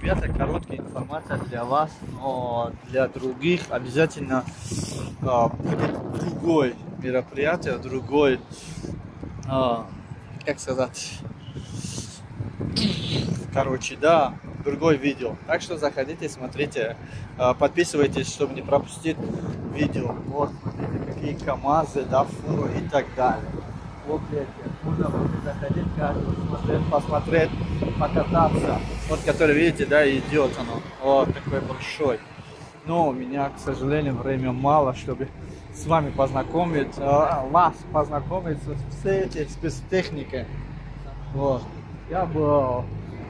ребята, короткая информация для вас, но для других обязательно будет другое мероприятие, другой, как сказать, короче, да, другое видео. Так что заходите, смотрите, подписывайтесь, чтобы не пропустить видео. Вот, смотрите, какие КамАЗы, да, фуры и так далее. Вот эти, можно заходить, посмотреть, покататься. Вот, который, видите, да, идет оно. Вот такой большой. Но у меня, к сожалению, время мало, чтобы с вами познакомить, вас познакомить с всей этой спецтехникой. Вот. Я бы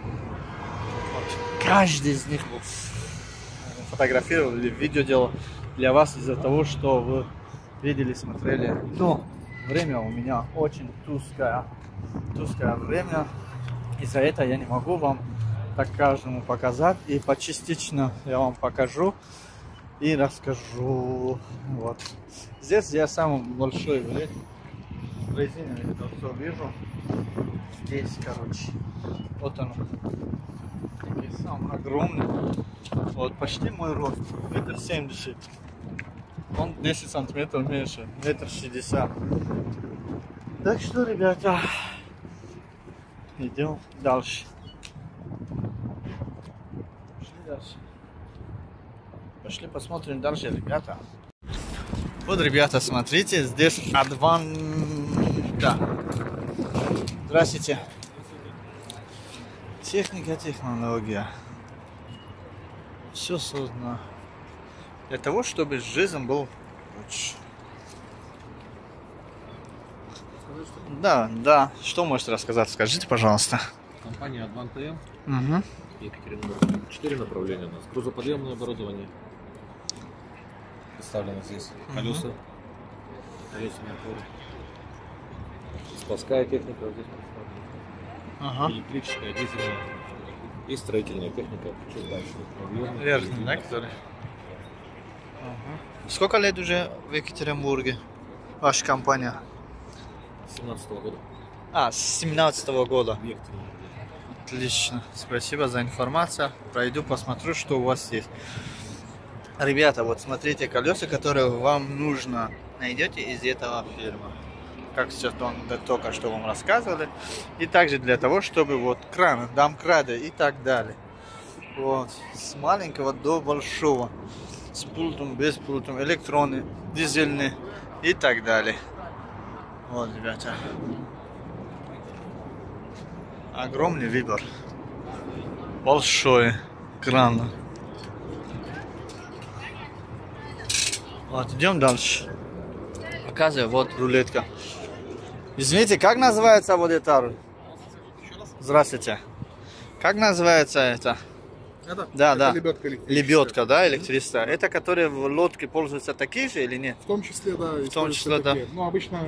каждый из них фотографировал или видео делал для вас из-за того, что вы видели, смотрели. Но время у меня очень тусклое время. Из-за этого я не могу вам так каждому показать. И частично я вам покажу и расскажу. Вот. Здесь я самый большой в резине, это все вижу. Здесь, короче, вот он. Такие самый огромный. Вот почти мой рост. 1,70 м. Он 10 сантиметров меньше. 1,60 м. Так что, ребята, идем дальше. Пошли дальше. Пошли посмотрим дальше, ребята. Вот, ребята, смотрите, здесь Адванта. Здравствуйте. Техника, технология. Все создано для того, чтобы жизнь был лучше. Да, да. Что можете рассказать? Скажите, пожалуйста. Компания Advanta Угу. Екатеринбург. 4 направления у нас. Грузоподъемное оборудование. Представлено здесь. Колеса. Колесные опоры. Складская техника вот здесь представлена. Ага. Электрическая, дизельная. И строительная техника. Чуть дальше. Верно, да, который? Ага. Сколько лет уже в Екатеринбурге ваша компания? С 17-го года. А, с 17-го года. В Екатеринбурге. Отлично. Спасибо за информацию. Пройду, посмотрю, что у вас есть. Ребята, вот смотрите, колеса, которые вам нужно, найдете из этого фильма. Как сейчас только что вам рассказывали. И также для того, чтобы вот краны, домкрады и так далее. Вот. С маленького до большого. С пультом, без пультом, электроны, дизельные и так далее. Вот, ребята. Огромный выбор. Большой кран. Вот, идем дальше. Показываю, вот рулетка. Извините, как называется вот это? Здравствуйте. Как называется это? Это? Да, Это да. лебедка электрическая. Лебедка, да, электрическая. Это которые в лодке пользуются такие же или нет? В том числе, да. В том числе, да. такие. Ну, обычно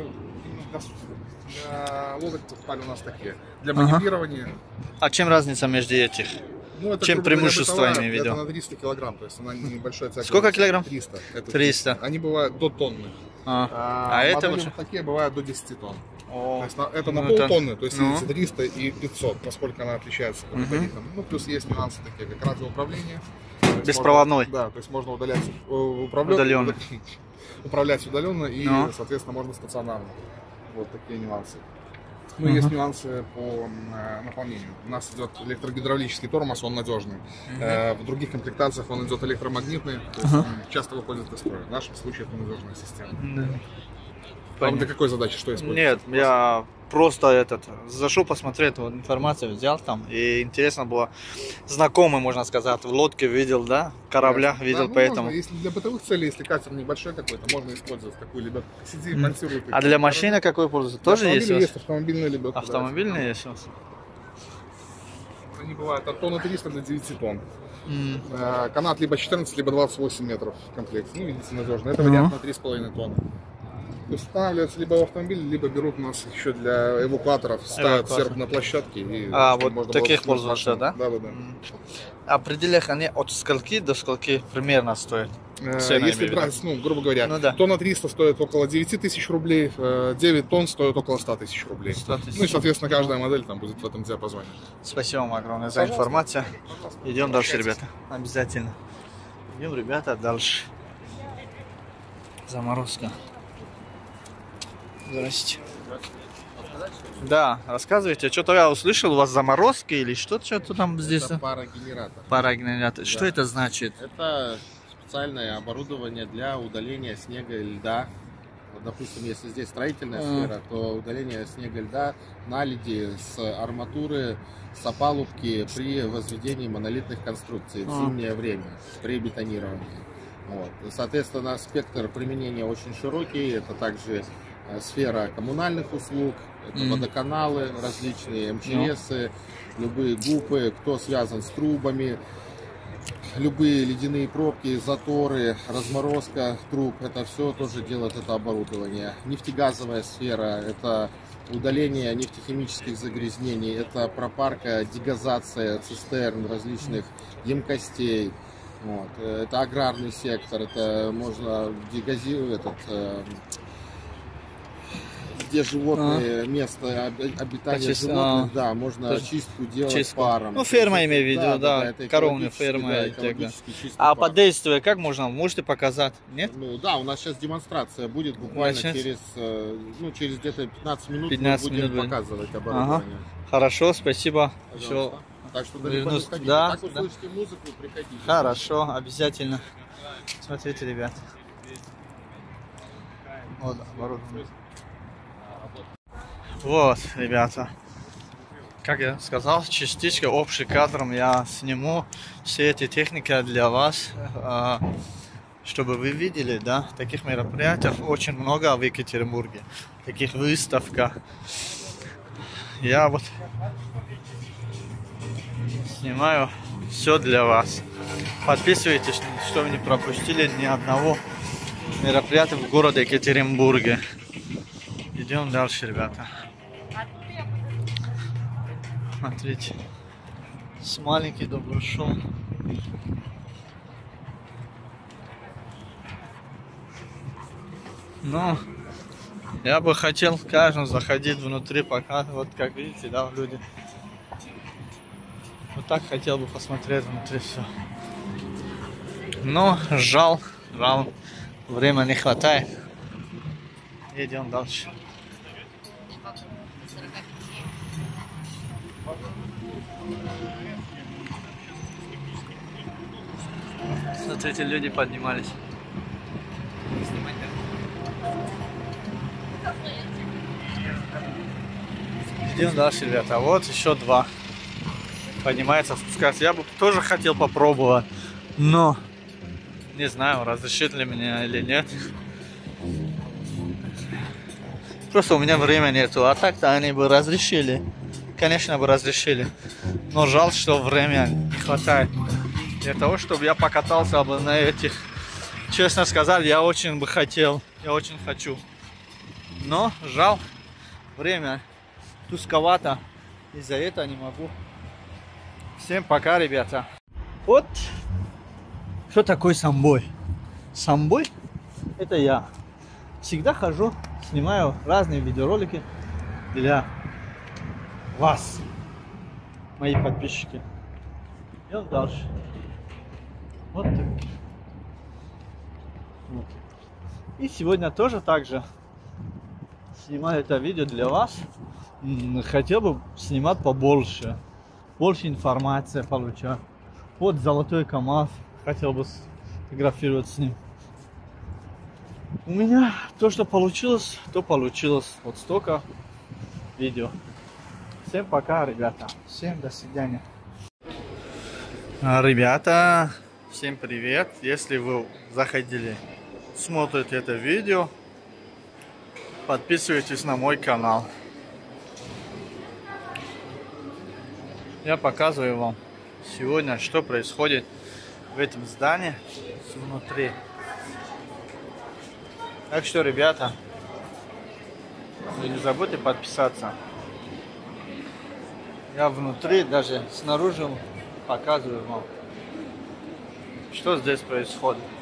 для лодок покупали у нас такие. Для маневрирования. А чем разница между этих? Ну, это, Чем грубо говоря, преимущество бытовая, имею в виду? Это на 300 килограмм, то есть она небольшая цепь. Сколько килограмм? 300. Это 300. Они бывают до тонны. А это модели лучше? вот такие бывают до 10 тонн. О, То есть это на ну, полтонны, то есть ну. видите, 300 и 500, насколько она отличается по металлитам. Ну, плюс есть нюансы такие, как радиоуправление. То есть беспроводной. Можно, да, то есть можно удалять Удаленно. управлять удаленно и, соответственно, можно стационарно. Вот такие нюансы. Ну, есть нюансы по наполнению. У нас идет электрогидравлический тормоз, он надежный. В других комплектациях он идет электромагнитный, то есть он часто выходит из строя. В нашем случае это надежная система. Вам для какой задачи что используете? Нет, я просто зашел посмотреть, вот информацию взял там, и интересно было, знакомый, можно сказать, в лодке видел, да, в кораблях видел, да, поэтому. Можно, если для бытовых целей, если катер небольшой какой-то, можно использовать такую лебедку. Сиди, монтируй. А для машины какой пользуется? Тоже есть? Есть автомобильная лебедка. Автомобильные есть у вас? Они бывают от тонны 300 до 9 тонн. Канат либо 14, либо 28 метров в комплекте. Ну, видите, надежно. Это вариант на 3,5 тонны. То есть устанавливается либо в автомобиль, либо берут у нас еще для эвакуаторов, ставят серп на площадке. И вот таких пользоваться, да? Да. А в пределах они от скольки до скольки примерно стоят? Если брать, грубо говоря, тонна 300 стоит около 9 тысяч рублей, 9 тонн стоит около 100 тысяч рублей. 100 000. Ну и, соответственно, каждая модель там будет в этом диапазоне. Спасибо вам огромное за информацию. Идем дальше, ребята. Обязательно. Идем, ребята, дальше. Заморозка. Здрасте. Да, рассказывайте. Что-то я услышал, у вас заморозки или что-то там здесь? Это парогенератор. Парогенератор. Что это значит? Это специальное оборудование для удаления снега и льда. Вот, допустим, если здесь строительная сфера, то удаление снега и льда, наледи с арматуры, с опалубки при возведении монолитных конструкций в зимнее время, при бетонировании. Вот. Соответственно, спектр применения очень широкий. Это также сфера коммунальных услуг, это водоканалы различные, МЧСы, любые ГУПы, кто связан с трубами, любые ледяные пробки, заторы, разморозка труб, это все тоже делает это оборудование. Нефтегазовая сфера, это удаление нефтехимических загрязнений, это пропарка, дегазация цистерн, различных емкостей. Вот. Это аграрный сектор, это можно где животные, место обитания животных, да, можно очистку делать паром. Ну, ферма имею в виду, да, коровная ферма. А по действию как можно? Можете показать? Нет? Ну да, у нас сейчас демонстрация будет буквально через где-то 15 минут мы будем показывать оборудование. Хорошо, спасибо. Все. Так что далеко не ходите. Так услышите музыку, приходите. Хорошо, обязательно. Смотрите, ребят. Вот оборудование. Вот, ребята, как я сказал, частичка общим кадром я сниму все эти техники для вас, чтобы вы видели, да, таких мероприятий очень много в Екатеринбурге, таких выставках. Я вот снимаю все для вас. Подписывайтесь, чтобы не пропустили ни одного мероприятия в городе Екатеринбурге. Идем дальше, ребята. Смотрите, с маленький до большого. Но я бы хотел каждому заходить внутри, пока, вот как видите, да, люди. Вот так хотел бы посмотреть внутри все. Но жал, времени не хватает. Идем дальше. Смотрите, люди поднимались. Идем дальше, ребята. Вот еще два. Поднимается, спускается. Я бы тоже хотел попробовать, но не знаю, разрешит ли меня или нет. Просто у меня времени нету, а так-то они бы разрешили. Конечно бы разрешили. Но жаль, что времени не хватает. Для того, чтобы я покатался бы на этих. Честно сказать, я очень бы хотел. Я очень хочу. Но жаль, время тусковато. Из-за этого не могу. Всем пока, ребята. Вот что такое самбой. Самбой — это я. Всегда хожу, снимаю разные видеоролики для вас, мои подписчики. Идем дальше. Вот так. Вот. И сегодня тоже так же снимаю это видео для вас. Хотел бы снимать побольше. Больше информации получать. Вот золотой КамАЗ. Хотел бы сфотографировать с ним. У меня то, что получилось, то получилось. Вот столько видео. Всем пока, ребята. Всем до свидания. Ребята, всем привет. Если вы заходили, смотрите это видео, подписывайтесь на мой канал. Я показываю вам сегодня, что происходит в этом здании внутри. Так что, ребята, И не забудьте подписаться. Я внутри, даже снаружи показываю вам, что здесь происходит.